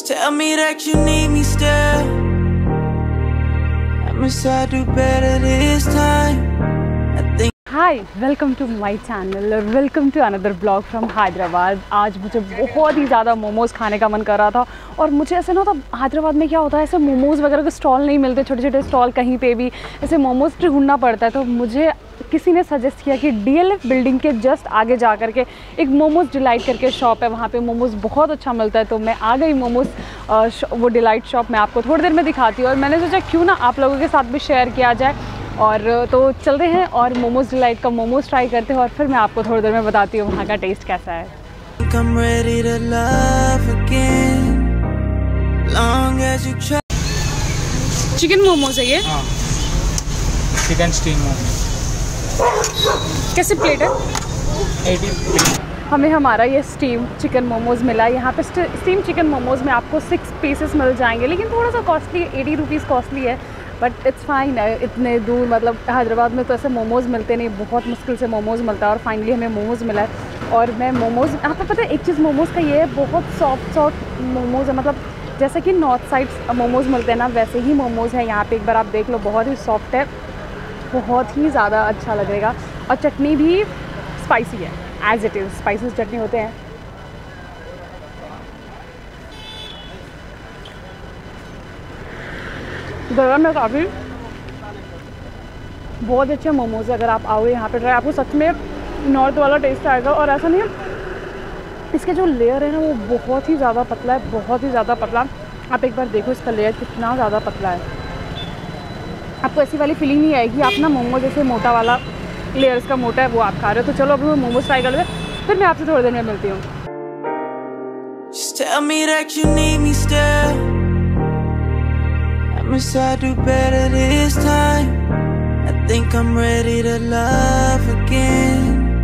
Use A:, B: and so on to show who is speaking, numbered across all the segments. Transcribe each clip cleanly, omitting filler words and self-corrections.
A: Tell me that you need me still. I miss I do better this time. I think.
B: Hi, welcome to my channel और welcome to another blog from Hyderabad. आज मुझे बहुत ही ज़्यादा मोमोज़ खाने का मन कर रहा था और मुझे ऐसे ना होता हैदराबाद में क्या होता है, ऐसे मोमोज़ वगैरह के स्टॉल नहीं मिलते, छोटे छोटे स्टॉल कहीं पे भी ऐसे मोमोज़ ढूंढना पड़ता है। तो मुझे किसी ने सजेस्ट किया कि DLF बिल्डिंग के जस्ट आगे जा कर के एक मोमोज़ डिलाइट करके शॉप है, वहाँ पे मोमोज़ बहुत अच्छा मिलता है। तो मैं आ गई मोमोज़ वो डिलाइट शॉप में आपको थोड़ी देर में दिखाती हूँ और मैंने सोचा क्यों ना आप लोगों के साथ भी शेयर किया जाए। और तो चलते हैं और मोमोज़ डिलाइट का मोमोज़ ट्राई करते हैं और फिर मैं आपको थोड़ी देर में बताती हूँ वहाँ का टेस्ट कैसा है। चिकन मोमोज़ है ये?
C: हाँ, चिकन स्टीम मोमोज।
B: कैसे प्लेट है?
C: 80।
B: हमें हमारा ये स्टीम चिकन मोमोज़ मिला। यहाँ पे स्टीम चिकन मोमोज़ में आपको 6 पीसेस मिल जाएंगे, लेकिन थोड़ा सा कॉस्टली है, 80 रुपीज़ कॉस्टली है, बट इट्स फाइन है। इतने दूर मतलब हैदराबाद में तो ऐसे मोमोज़ मिलते नहीं, बहुत मुश्किल से मोमोज़ मिलता है और फाइनली हमें मोमोज़ मिला है। और मैं मोमोज़ यहाँ पर पता है एक चीज़ मोमोज़ का ये है, बहुत सॉफ्ट मोमोज़ है, मतलब जैसे कि नॉर्थ साइड मोमोज़ मिलते हैं ना वैसे ही मोमोज़ है यहाँ पे। एक बार आप देख लो, बहुत ही सॉफ्ट है, बहुत ही ज़्यादा अच्छा लगेगा। और चटनी भी स्पाइसी है, as it is spicy chutney होते हैं। गरम है काफ़ी, बहुत अच्छे मोमोज़। अगर आप आओगे यहाँ पे ट्राई, आपको सच में नॉर्थ वाला टेस्ट आएगा। और ऐसा नहीं है, इसके जो लेयर है ना वो बहुत ही ज़्यादा पतला है, बहुत ही ज़्यादा पतला। आप एक बार देखो इसका लेयर कितना ज़्यादा पतला है, आपको ऐसी वाली फीलिंग नहीं आएगी आप ना मोमो जैसे मोटा वाला लेयर इसका मोटा है वो आप खा रहे हो। तो चलो अब मैं मोमोज ट्राई कर लेते, फिर मैं आपसे थोड़ी देर में मिलती हूँ।
A: Just tell me that you need me still. I miss I do better this time. I think I'm ready to love again.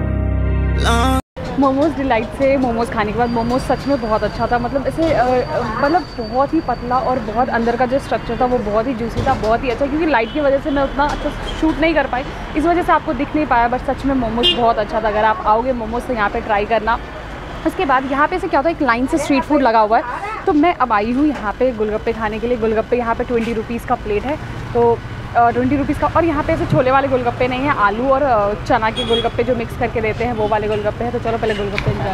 B: Momos delight से मोमोज़ खाने के बाद मोमोज़ सच में बहुत अच्छा था। मतलब ऐसे मतलब बहुत ही पतला और बहुत अंदर का जो स्ट्रक्चर था वो बहुत ही जूसी था, बहुत ही अच्छा। क्योंकि लाइट की वजह से मैं उतना अच्छा शूट नहीं कर पाई, इस वजह से आपको दिख नहीं पाया, बट सच में मोमोज़ बहुत अच्छा था। अगर आप आओगे मोमोज़ तो यहाँ पे ट्राई करना। उसके बाद यहाँ पे से क्या होता है, एक लाइन से स्ट्रीट फूड लगा हुआ है, तो मैं अब आई हूँ यहाँ पे गोलगप्पे खाने के लिए। गोलगप्पे यहाँ पे 20 रुपीज़ का प्लेट है, तो 20 रुपीज़ का। और यहाँ पे ऐसे छोले वाले गोलगप्पे नहीं है, आलू और चना के गोलगप्पे जो मिक्स करके देते हैं वो वाले गोलगप्पे हैं। तो चलो पहले गोलगप्पे एंजॉय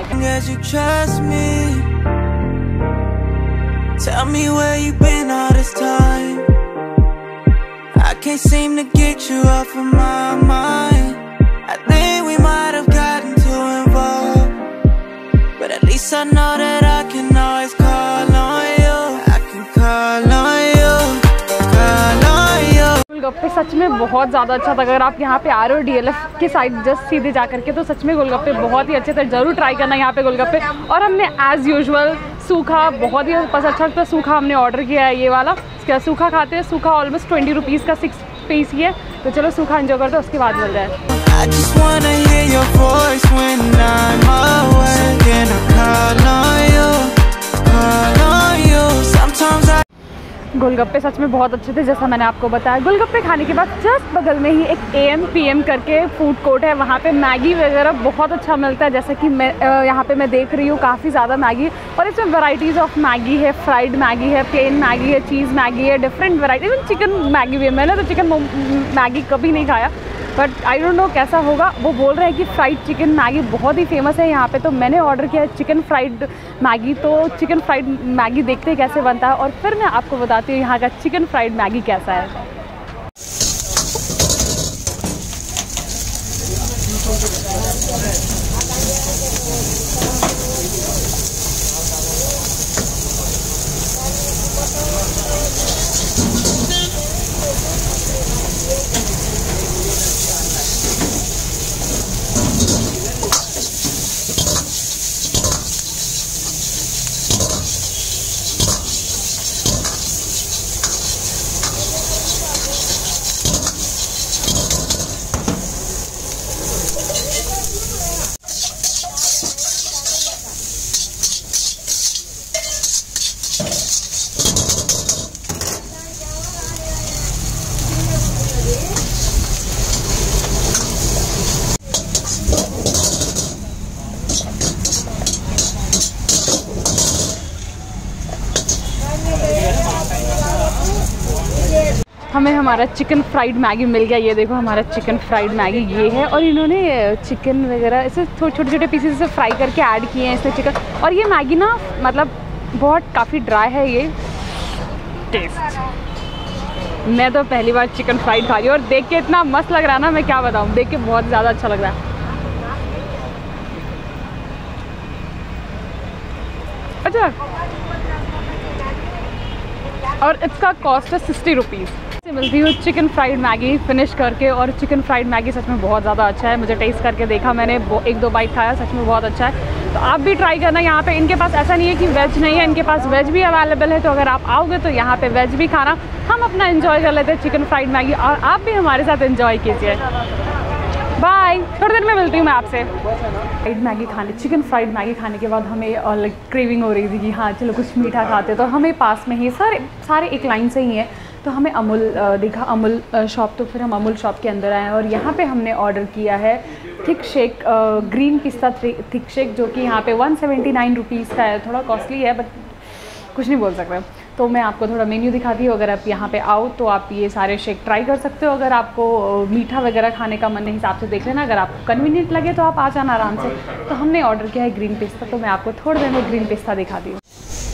B: गोलगप्पे सच में बहुत ज़्यादा अच्छा था। अगर आप यहाँ पे आ रहे हो DLF के साइड जस्ट सीधे जा करके, तो सच में गोलगप्पे बहुत ही अच्छे थे, ज़रूर ट्राई करना यहाँ पे गोलगप्पे। और हमने एज़ यूजुअल सूखा, बहुत ही अच्छा था सूखा हमने ऑर्डर किया है ये वाला। इसके सूखा खाते हैं, सूखा ऑलमोस्ट 20 रुपीज़ का 6 पीस ही है। तो चलो सूखा एंजॉय करते हैं, उसके बाद मिल जाए। गोलगप्पे सच में बहुत अच्छे थे, जैसा मैंने आपको बताया। गोलगप्पे खाने के बाद जस्ट बगल में ही एक AM PM करके फूड कोर्ट है, वहाँ पे मैगी वगैरह बहुत अच्छा मिलता है। जैसे कि मैं यहाँ पे मैं देख रही हूँ काफ़ी ज़्यादा मैगी, और इसमें वैराइटीज़ ऑफ मैगी है, फ्राइड मैगी है, प्लेन मैगी है, चीज़ मैगी है, different variety, even chicken Maggi भी है। मैंने तो चिकन मैगी कभी नहीं खाया, बट आई डोंट नो कैसा होगा। वो बोल रहे हैं कि फ्राइड चिकन मैगी बहुत ही फेमस है यहाँ पे, तो मैंने ऑर्डर किया है चिकन फ्राइड मैगी। तो चिकन फ्राइड मैगी देखते हैं कैसे बनता है और फिर मैं आपको बताती हूँ यहाँ का चिकन फ्राइड मैगी कैसा है। हमें हमारा चिकन फ्राइड मैगी मिल गया। ये देखो हमारा चिकन फ्राइड मैगी ये है, और इन्होंने चिकन वगैरह ऐसे छोटे छोटे पीसेस से फ्राई करके ऐड किए हैं इसमें चिकन। और ये मैगी ना मतलब बहुत काफ़ी ड्राई है ये टेस्ट। मैं तो पहली बार चिकन फ्राइड खा रही हूँ और देख के इतना मस्त लग रहा है ना, मैं क्या बताऊँ, देख के बहुत ज़्यादा अच्छा लग रहा है। अच्छा, और इसका कॉस्ट है 60 रुपीज़ से मिलती हुई चिकन फ्राइड मैगी फिनिश करके। और चिकन फ्राइड मैगी सच में बहुत ज़्यादा अच्छा है, मुझे टेस्ट करके देखा मैंने, 1-2 बाइट खाया, सच में बहुत अच्छा है। तो आप भी ट्राई करना। यहाँ पे इनके पास ऐसा नहीं है कि वेज नहीं है, इनके पास वेज भी अवेलेबल है। तो अगर आप आओगे तो यहाँ पे वेज भी खाना, हम अपना एंजॉय कर लेते हैं चिकन फ्राइड मैगी, और आप भी हमारे साथ एंजॉय कीजिए। बाय, थोड़ी देर में मिलती हूँ मैं आपसे। फ्राइड मैगी खाने, चिकन फ्राइड मैगी खाने के बाद हमें लाइक क्रेविंग हो रही थी कि हाँ चलो कुछ मीठा खाते। तो हमें पास में ही सारे एक लाइन से ही है, तो हमें अमूल दिखा, अमूल शॉप। तो फिर हम अमूल शॉप के अंदर आए और यहाँ पे हमने ऑर्डर किया है thick shake, green pista thick shake, जो कि यहाँ पे 179 रुपीज़ का है। थोड़ा कॉस्टली है बट कुछ नहीं बोल सकते। तो मैं आपको थोड़ा मेन्यू दिखाती हूँ। अगर आप यहाँ पे आओ तो आप ये सारे शेक ट्राई कर सकते हो। अगर आपको मीठा वगैरह खाने का मन हिसाब से देख लेना, अगर आपको कन्वीनियंट लगे तो आप आ जाना आराम से। तो हमने ऑर्डर किया है ग्रीन पिस्ता, तो मैं आपको थोड़ी देर में ग्रीन पिस्ता दिखाती हूँ।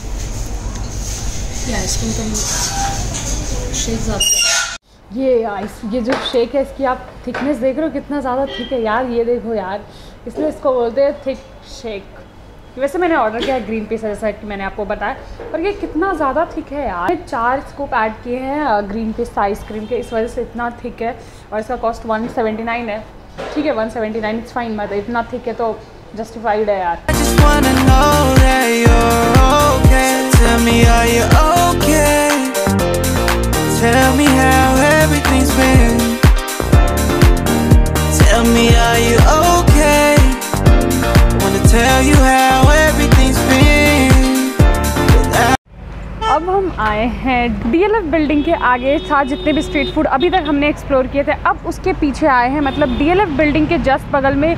B: ये जो शेक है इसकी आप थिकनेस देख रहे हो कितना ज़्यादा थिक है यार, ये देखो यार, इसलिए इसको बोलते हैं थिक शेक। वैसे मैंने ऑर्डर किया है ग्रीन पिस्ता जैसा कि मैंने आपको बताया, और ये कितना ज़्यादा थिक है यार। 4 स्कूप ऐड किए हैं ग्रीन पिस्ता आइसक्रीम के, इस वजह से इतना थिक है। और इसका कॉस्ट 179 है। ठीक है 179 इट्स फाइन, मतलब इतना थिक है तो जस्टिफाइड है यार।
A: Tell me how everything's been. Tell me are you okay? Wanna tell you how everything's been.
B: अब हम आए हैं DLF बिल्डिंग के आगे। साथ जितने भी स्ट्रीट फूड अभी तक हमने एक्सप्लोर किए थे, अब उसके पीछे आए हैं। मतलब DLF बिल्डिंग के जस्ट बगल में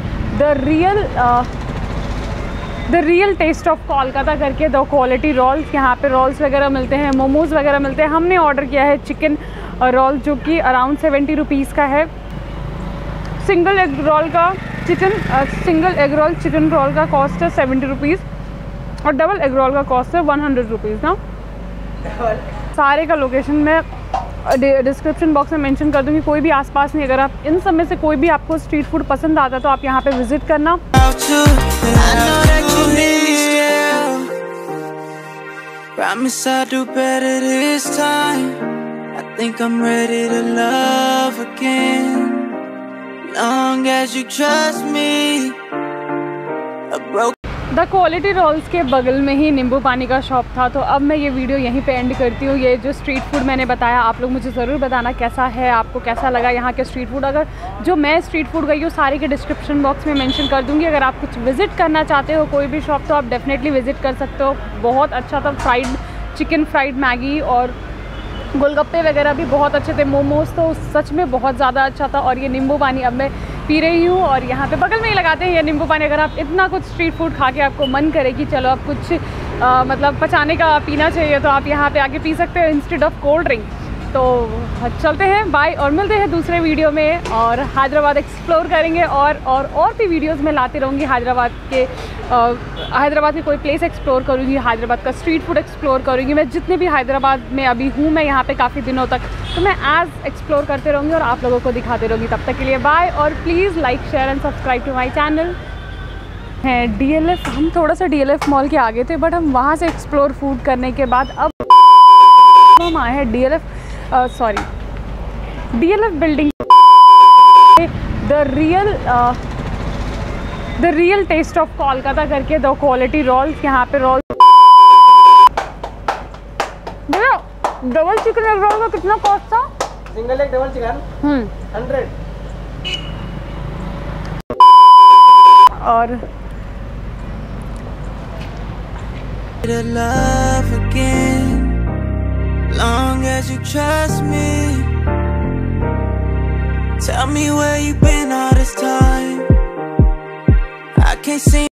B: the real taste of Kolkata करके 2 क्वालिटी रोल्स, यहाँ पे रोल्स वगैरह मिलते हैं, मोमोज़ वगैरह मिलते हैं। हमने ऑर्डर किया है चिकन रोल, जो कि अराउंड 70 रुपीज़ का है। Single egg roll chicken roll का कॉस्ट है 70 रुपीज़, और डबल एग रोल का कॉस्ट है 100 रुपीज़ ना। सारे का लोकेशन मैं डिस्क्रिप्शन बॉक्स में मेंशन कर दूँगी, कोई भी आसपास नहीं। अगर आप इन सब में से कोई भी आपको स्ट्रीट फूड पसंद आता है तो आप यहाँ पे विज़िट करना।
A: Promise I'll do better this time. I think I'm ready to love again. Long as you trust me. A broken
B: the quality rolls के बगल में ही नींबू पानी का शॉप था। तो अब मैं ये वीडियो यहीं पे एंड करती हूँ। ये जो स्ट्रीट फूड मैंने बताया, आप लोग मुझे ज़रूर बताना कैसा है, आपको कैसा लगा यहाँ के स्ट्रीट फूड। अगर जो मैं स्ट्रीट फूड गई हूँ सारे के डिस्क्रिप्शन बॉक्स में मेंशन कर दूँगी। अगर आप कुछ विज़िट करना चाहते हो कोई भी शॉप, तो आप डेफिनेटली विज़िट कर सकते हो। बहुत अच्छा था, चिकन फ्राइड मैगी और गोलगप्पे वगैरह भी बहुत अच्छे थे। मोमोज़ तो सच में बहुत ज़्यादा अच्छा था। और ये नींबू पानी अब मैं पी रही हूँ, और यहाँ पे बगल में ही लगाते हैं ये नींबू पानी। अगर आप इतना कुछ स्ट्रीट फूड खा के आपको मन करे कि चलो आप कुछ मतलब पचाने का पीना चाहिए, तो आप यहाँ पे आके पी सकते हो इंस्टेड ऑफ कोल्ड ड्रिंक। तो चलते हैं, बाय, और मिलते हैं दूसरे वीडियो में। और हैदराबाद एक्सप्लोर करेंगे, और भी वीडियोस में लाती रहूँगी। हैदराबाद की कोई प्लेस एक्सप्लोर करूँगी, हैदराबाद का स्ट्रीट फूड एक्सप्लोर करूँगी। मैं जितने भी हैदराबाद में अभी हूँ, मैं यहाँ पे काफ़ी दिनों तक, तो मैं एज एक्सप्लोर करते रहूँगी और आप लोगों को दिखाते रहूँगी। तब तक के लिए बाय, और please like share and subscribe to my channel. है DLF, हम थोड़ा सा DLF मॉल के आगे थे, बट हम वहाँ से एक्सप्लोर फूड करने के बाद अब हम आए हैं DLF building. The real taste of Kolkata करके 2 क्वालिटी रोल्स, यहाँ पे roll double chicken egg roll का कितना कॉस्ट था?
C: Single egg double chicken 100।
B: और
A: to love again. Long as you trust me. Tell me where you've been.